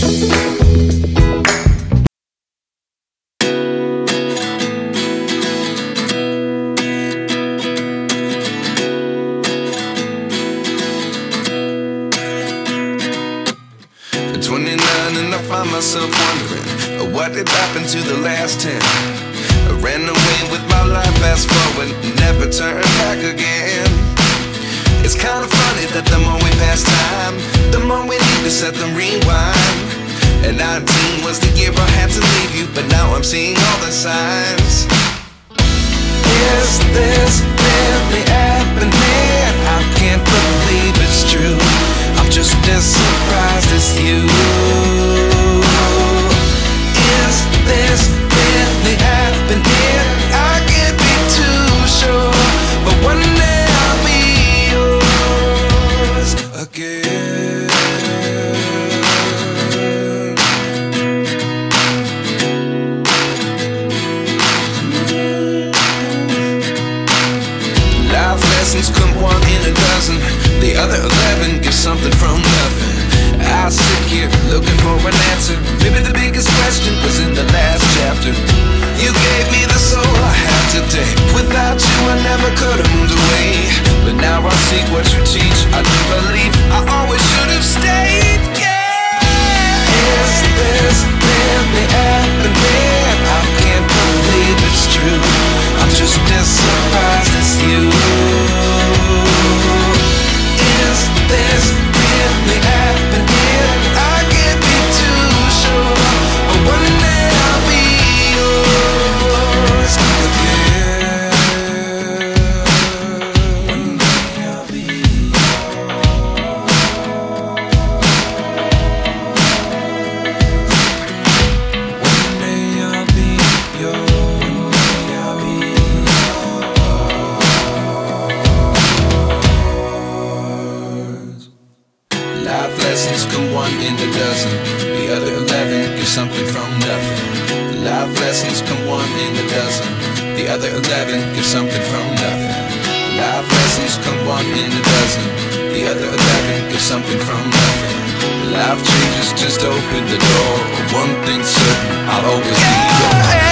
Find myself wondering what did happen to the last 10. I ran away with my life, fast forward, never turn back again. It's kind of funny that the more we pass time, the more we need to set the rewind. And 19 was the year I had to leave you, but now I'm seeing all the signs. Is this really happening? I can't believe it's true. I'm just as surprised as you. Is this really happening? I can't be too sure, but one day I'll be yours again. Life lessons come one in a dozen, the other 11 give something from nothing. I sit here looking for an answer. Maybe the biggest question was in the last chapter. You gave me the soul I have today. Without you I never could have moved away. But now I see what you teach. I do believe I always should have stayed. Yeah. Is this really happening? I can't believe it's true. I'm just as surprised as you. Is this really happening? I can't be too sure, but one day I'll be yours again. One day I'll be yours. One day I'll be yours. I'll be yours. Life lessons come one in a dozen, the other 11 give something from nothing. Life lessons come one in a dozen, the other 11 give something from nothing. Life lessons come one in a dozen, the other 11 give something from nothing. Life changes just open the door. One thing's certain, I'll always be yours.